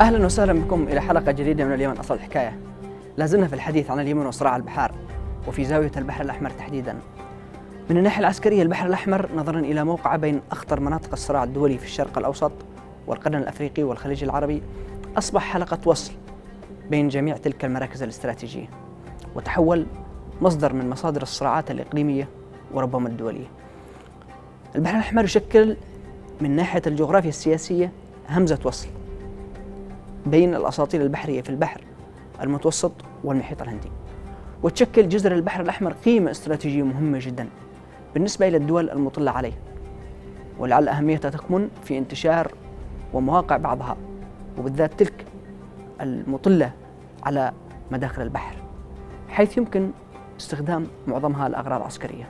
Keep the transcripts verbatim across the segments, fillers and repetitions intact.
أهلا وسهلا بكم إلى حلقة جديدة من اليمن أصل الحكاية. لازلنا في الحديث عن اليمن وصراع البحار، وفي زاوية البحر الأحمر تحديدا. من الناحية العسكرية، البحر الأحمر نظرا إلى موقعه بين أخطر مناطق الصراع الدولي في الشرق الأوسط والقرن الأفريقي والخليج العربي، أصبح حلقة وصل بين جميع تلك المراكز الاستراتيجية، وتحول مصدر من مصادر الصراعات الإقليمية وربما الدولية. البحر الأحمر يشكل من ناحية الجغرافيا السياسية همزة وصل بين الأساطيل البحرية في البحر المتوسط والمحيط الهندي، وتشكل جزر البحر الأحمر قيمة استراتيجية مهمة جدا بالنسبة إلى الدول المطلة عليه، ولعل أهميتها تكمن في انتشار ومواقع بعضها، وبالذات تلك المطلة على مداخل البحر، حيث يمكن استخدام معظمها لأغراض عسكرية.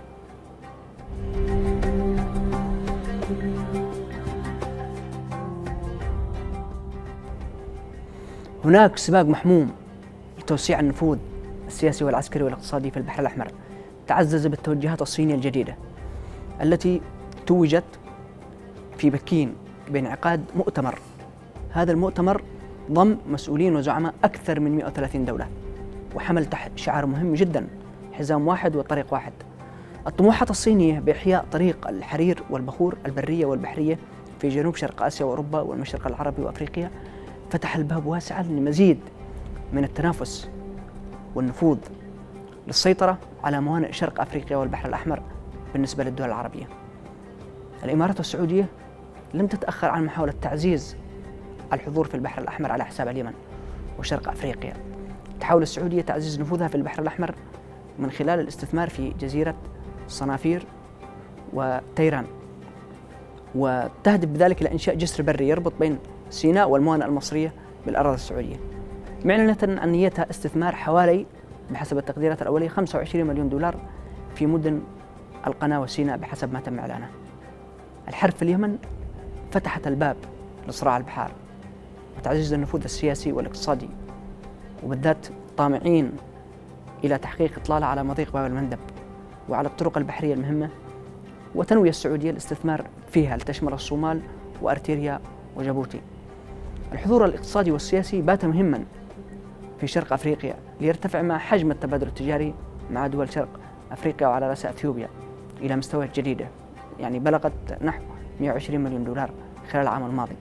هناك سباق محموم لتوسيع النفوذ السياسي والعسكري والاقتصادي في البحر الأحمر، تعزز بالتوجهات الصينية الجديدة التي توجت في بكين بانعقاد مؤتمر. هذا المؤتمر ضم مسؤولين وزعماء أكثر من مئة وثلاثين دولة، وحمل تحت شعار مهم جدا: حزام واحد وطريق واحد. الطموحات الصينية بإحياء طريق الحرير والبخور البرية والبحرية في جنوب شرق آسيا وأوروبا والمشرق العربي وأفريقيا فتح الباب واسعا لمزيد من التنافس والنفوذ للسيطرة على موانئ شرق أفريقيا والبحر الأحمر بالنسبة للدول العربية. الإمارات والسعودية لم تتأخر عن محاولة تعزيز الحضور في البحر الأحمر على حساب اليمن وشرق أفريقيا. تحاول السعودية تعزيز نفوذها في البحر الأحمر من خلال الاستثمار في جزيرة صنافير وتيران، وتهدف بذلك إلى إنشاء جسر بري يربط بين سيناء والموانئ المصرية بالأراضي السعودية، معلنة عن نيتها استثمار حوالي بحسب التقديرات الأولية خمسة وعشرين مليون دولار في مدن القناة وسيناء بحسب ما تم إعلانه. الحرب في اليمن فتحت الباب لصراع البحار وتعزيز النفوذ السياسي والاقتصادي، وبالذات طامعين إلى تحقيق إطلالة على مضيق باب المندب وعلى الطرق البحرية المهمة، وتنوي السعودية الاستثمار فيها لتشمل الصومال وأرتيريا وجيبوتي. الحضور الاقتصادي والسياسي بات مهما في شرق أفريقيا ليرتفع مع حجم التبادل التجاري مع دول شرق أفريقيا وعلى رأسها أثيوبيا إلى مستويات جديدة، يعني بلغت نحو مئة وعشرين مليون دولار خلال العام الماضي.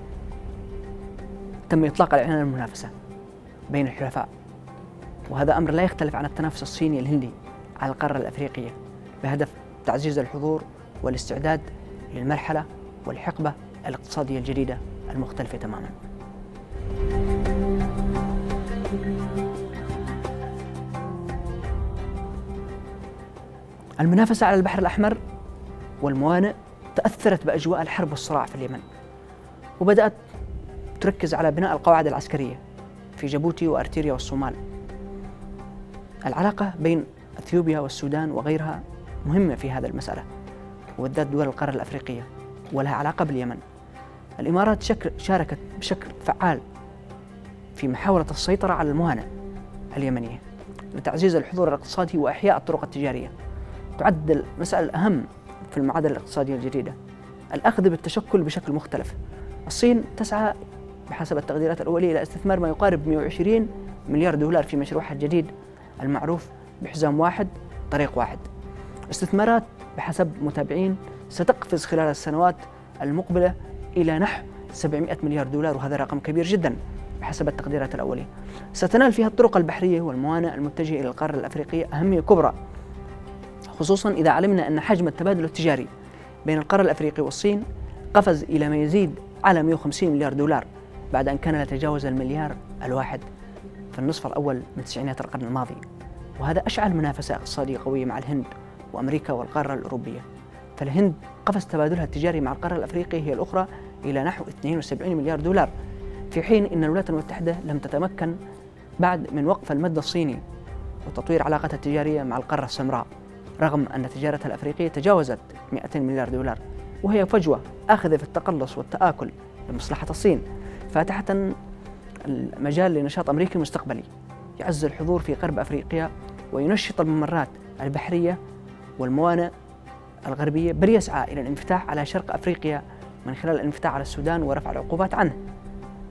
تم إطلاق الإعلان المنافسة بين الحلفاء، وهذا أمر لا يختلف عن التنافس الصيني الهندي على القارة الأفريقية بهدف تعزيز الحضور والاستعداد للمرحلة والحقبة الاقتصادية الجديدة المختلفة تماما. المنافسة على البحر الأحمر والموانئ تأثرت بأجواء الحرب والصراع في اليمن، وبدأت تركز على بناء القواعد العسكرية في جيبوتي وأرتيريا والصومال. العلاقة بين أثيوبيا والسودان وغيرها مهمة في هذا المسألة، وبالذات دول القارة الأفريقية، ولها علاقة باليمن. الإمارات شاركت بشكل فعال في محاولة السيطرة على الموانئ اليمنية لتعزيز الحضور الاقتصادي وإحياء الطرق التجارية. تعد المسألة الأهم في المعادلة الاقتصادية الجديدة الأخذ بالتشكل بشكل مختلف. الصين تسعى بحسب التقديرات الأولية إلى استثمار ما يقارب مئة وعشرين مليار دولار في مشروعها الجديد المعروف بحزام واحد طريق واحد. استثمارات بحسب متابعين ستقفز خلال السنوات المقبلة إلى نحو سبعمئة مليار دولار، وهذا رقم كبير جدا بحسب التقديرات الأولية. ستنال فيها الطرق البحرية والموانئ المتجهة إلى القارة الأفريقية أهمية كبرى، خصوصا إذا علمنا أن حجم التبادل التجاري بين القارة الأفريقية والصين قفز إلى ما يزيد على مئة وخمسين مليار دولار بعد أن كان لا يتجاوز المليار الواحد في النصف الأول من تسعينات القرن الماضي، وهذا أشعل منافسة اقتصادية قوية مع الهند وأمريكا والقارة الأوروبية. فالهند قفز تبادلها التجاري مع القارة الأفريقية هي الأخرى إلى نحو اثنين وسبعين مليار دولار، في حين أن الولايات المتحدة لم تتمكن بعد من وقف المد الصيني وتطوير علاقتها التجارية مع القارة السمراء، رغم أن تجارتها الأفريقية تجاوزت مئتين مليار دولار، وهي فجوة آخذة في التقلص والتآكل لمصلحة الصين، فاتحة المجال لنشاط أمريكي مستقبلي يعزز الحضور في غرب أفريقيا وينشط الممرات البحرية والموانئ الغربية، بل يسعى إلى الانفتاح على شرق أفريقيا من خلال الانفتاح على السودان ورفع العقوبات عنه.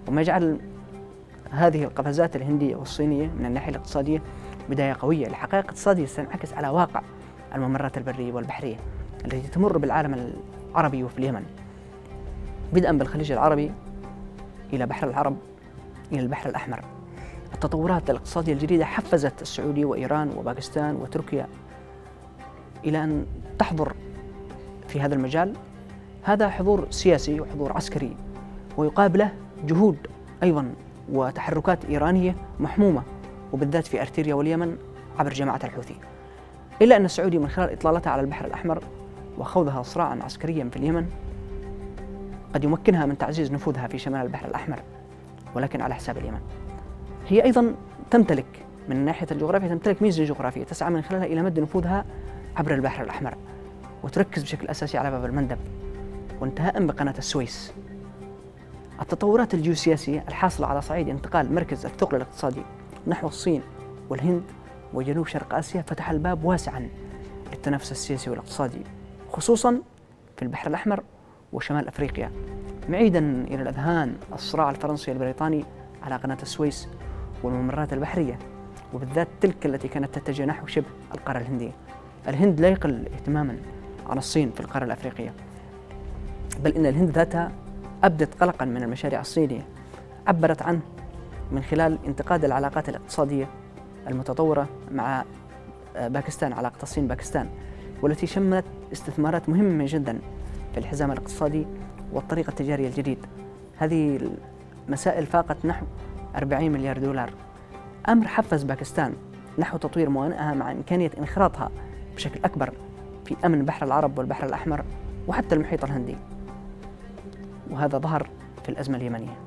وما يجعل هذه القفزات الهندية والصينية من الناحية الاقتصادية بداية قوية لحقائق اقتصادية ستنعكس على واقع الممرات البرية والبحرية التي تمر بالعالم العربي وفي اليمن، بدءا بالخليج العربي إلى بحر العرب إلى البحر الأحمر. التطورات الاقتصادية الجديدة حفزت السعودية وإيران وباكستان وتركيا إلى أن تحضر في هذا المجال. هذا حضور سياسي وحضور عسكري، ويقابله جهود أيضا وتحركات إيرانية محمومة، وبالذات في أرتيريا واليمن عبر جماعة الحوثي. إلا أن السعودية من خلال إطلالتها على البحر الأحمر وخوضها صراعا عسكريا في اليمن قد يمكنها من تعزيز نفوذها في شمال البحر الأحمر، ولكن على حساب اليمن. هي أيضا تمتلك من ناحية الجغرافيا تمتلك ميزة جغرافية تسعى من خلالها إلى مد نفوذها عبر البحر الأحمر، وتركز بشكل أساسي على باب المندب وانتهاء بقناة السويس. التطورات الجيوسياسية الحاصلة على صعيد انتقال مركز الثقل الاقتصادي نحو الصين والهند وجنوب شرق آسيا فتح الباب واسعا للتنافس السياسي والاقتصادي، خصوصا في البحر الأحمر وشمال أفريقيا، معيدا إلى الأذهان الصراع الفرنسي البريطاني على قناة السويس والممرات البحرية، وبالذات تلك التي كانت تتجه نحو شبه القارة الهندية. الهند لا يقل اهتماما عن الصين في القارة الأفريقية، بل إن الهند ذاتها أبدت قلقا من المشاريع الصينية، عبرت عنه من خلال انتقاد العلاقات الاقتصادية المتطورة مع باكستان، علاقة الصين باكستان، والتي شملت استثمارات مهمة جدا في الحزام الاقتصادي والطريق التجاري الجديد. هذه المسائل فاقت نحو أربعين مليار دولار، أمر حفز باكستان نحو تطوير موانئها مع إمكانية انخراطها بشكل أكبر في أمن بحر العرب والبحر الأحمر وحتى المحيط الهندي، وهذا ظهر في الأزمة اليمنية.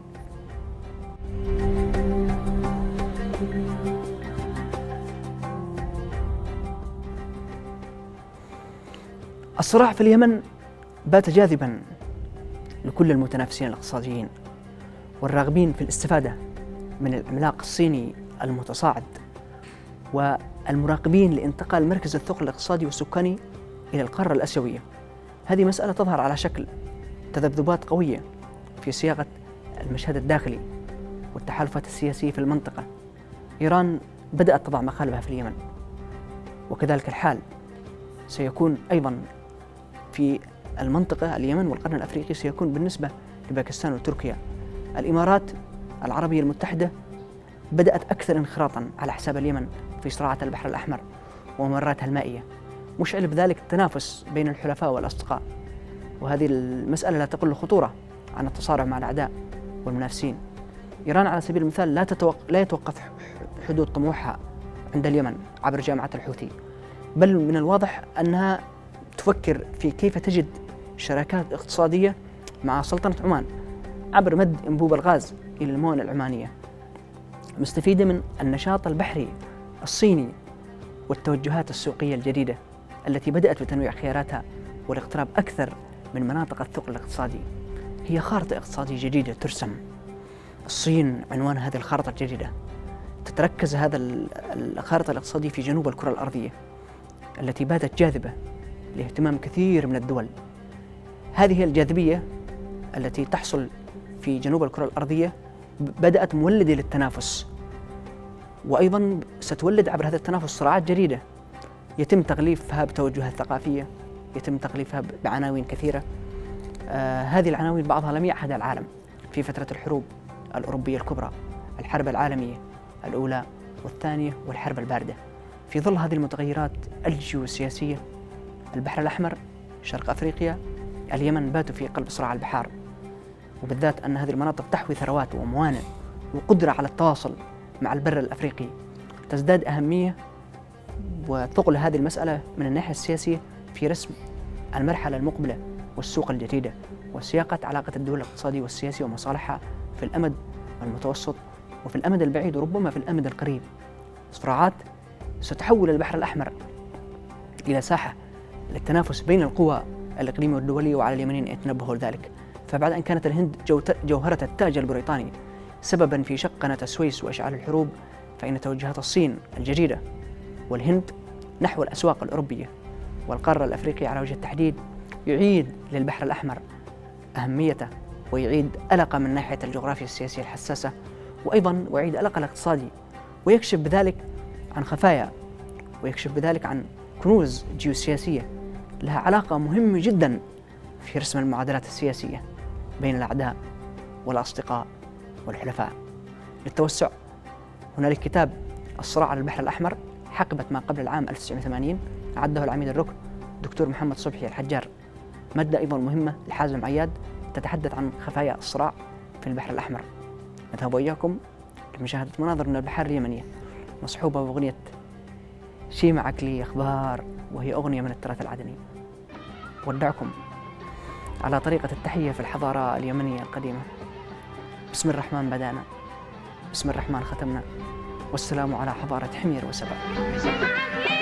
الصراع في اليمن بات جاذبا لكل المتنافسين الاقتصاديين والراغبين في الاستفادة من العملاق الصيني المتصاعد، والمراقبين لانتقال مركز الثقل الاقتصادي والسكاني إلى القارة الآسيوية. هذه مسألة تظهر على شكل تذبذبات قوية في صياغة المشهد الداخلي والتحالفات السياسية في المنطقة. إيران بدأت تضع مخالبها في اليمن، وكذلك الحال سيكون أيضا في المنطقة. اليمن والقرن الأفريقي سيكون بالنسبة لباكستان وتركيا. الإمارات العربية المتحدة بدأت أكثر انخراطا على حساب اليمن في صراعات البحر الأحمر وممراتها المائية، مشعل بذلك التنافس بين الحلفاء والأصدقاء، وهذه المسألة لا تقل خطورة عن التصارع مع الأعداء والمنافسين. إيران على سبيل المثال لا, تتوق... لا يتوقف حدود طموحها عند اليمن عبر جامعة الحوثي، بل من الواضح أنها تفكر في كيف تجد شراكات اقتصادية مع سلطنة عمان عبر مد أنبوب الغاز إلى الموانئ العمانية، مستفيدة من النشاط البحري الصيني والتوجهات السوقية الجديدة التي بدأت بتنويع خياراتها والاقتراب أكثر من مناطق الثقل الاقتصادي. هي خارطة اقتصادية جديدة ترسم. الصين عنوان هذه الخارطة الجديدة. تتركز هذا الخارطة الاقتصادية في جنوب الكرة الأرضية التي باتت جاذبة لاهتمام كثير من الدول. هذه الجاذبية التي تحصل في جنوب الكرة الأرضية بدأت مولدة للتنافس، وأيضا ستولد عبر هذا التنافس صراعات جديدة يتم تغليفها بتوجهات ثقافية، يتم تغليفها بعناوين كثيرة. آه هذه العناوين بعضها لم يعهدها العالم في فترة الحروب الأوروبية الكبرى، الحرب العالمية الأولى والثانية والحرب الباردة. في ظل هذه المتغيرات الجيوسياسية، البحر الأحمر، شرق أفريقيا، اليمن باتوا في قلب صراع البحار، وبالذات أن هذه المناطق تحوي ثروات وموانئ وقدرة على التواصل مع البر الأفريقي. تزداد أهمية وثقل هذه المسألة من الناحية السياسية في رسم المرحلة المقبلة والسوق الجديدة وسياقة علاقة الدول الاقتصادية والسياسية ومصالحها في الأمد المتوسط وفي الأمد البعيد وربما في الأمد القريب. صراعات ستحول البحر الأحمر إلى ساحة للتنافس بين القوى الإقليمية والدولية، وعلى اليمنيين أن يتنبهوا لذلك. فبعد أن كانت الهند جوهرة التاج البريطاني سببا في شق قناة السويس وإشعال الحروب، فإن توجهات الصين الجديدة والهند نحو الأسواق الأوروبية والقارة الأفريقية على وجه التحديد يعيد للبحر الأحمر أهميته ويعيد ألقه من ناحية الجغرافيا السياسية الحساسة، وأيضا ويعيد ألقه الاقتصادي، ويكشف بذلك عن خفايا، ويكشف بذلك عن كنوز جيوسياسية لها علاقة مهمة جدا في رسم المعادلات السياسية بين الأعداء والأصدقاء والحلفاء. للتوسع هنالك كتاب الصراع على البحر الأحمر حقبة ما قبل العام ألف وتسعمائة وثمانين، أعده العميد الركن دكتور محمد صبحي الحجار، مادة أيضا مهمة لحازم عياد تتحدث عن خفايا الصراع في البحر الأحمر. نذهب وإياكم لمشاهدة مناظر من البحار اليمنية مصحوبة بأغنية شي معك لي أخبار، وهي أغنية من التراث العدني. ودعكم على طريقة التحية في الحضارة اليمنية القديمة. بسم الرحمن بدأنا، بسم الرحمن ختمنا، والسلام على حضارة حمير وسبأ.